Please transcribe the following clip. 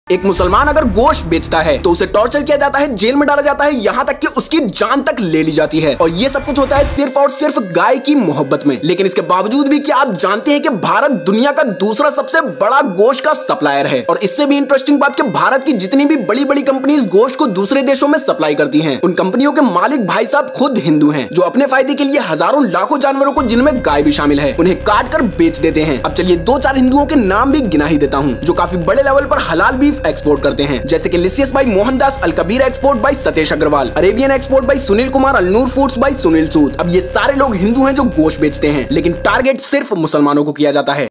एक मुसलमान अगर गोश्त बेचता है तो उसे टॉर्चर किया जाता है, जेल में डाला जाता है, यहाँ तक कि उसकी जान तक ले ली जाती है। और ये सब कुछ होता है सिर्फ और सिर्फ गाय की मोहब्बत में। लेकिन इसके बावजूद भी क्या आप जानते हैं कि भारत दुनिया का दूसरा सबसे बड़ा गोश्त का सप्लायर है। और इससे भी इंटरेस्टिंग बात कि भारत की जितनी भी बड़ी बड़ी कंपनीज गोश्त को दूसरे देशों में सप्लाई करती हैं, उन कंपनियों के मालिक भाई साहब खुद हिंदू हैं, जो अपने फायदे के लिए हजारों लाखों जानवरों को, जिनमें गाय भी शामिल है, उन्हें काट कर बेच देते हैं। अब चलिए 2-4 हिंदुओं के नाम भी गिना ही देता हूँ जो काफी बड़े लेवल पर हलाल बीफ एक्सपोर्ट करते हैं, जैसे कि Licious by Mohandas, Alkabir export by Satish Agarwal, Arabian export by Sunil Kumar, Alnoor foods by Sunil Sood. अब ये सारे लोग हिंदू हैं जो गोश्त बेचते हैं, लेकिन टारगेट सिर्फ मुसलमानों को किया जाता है।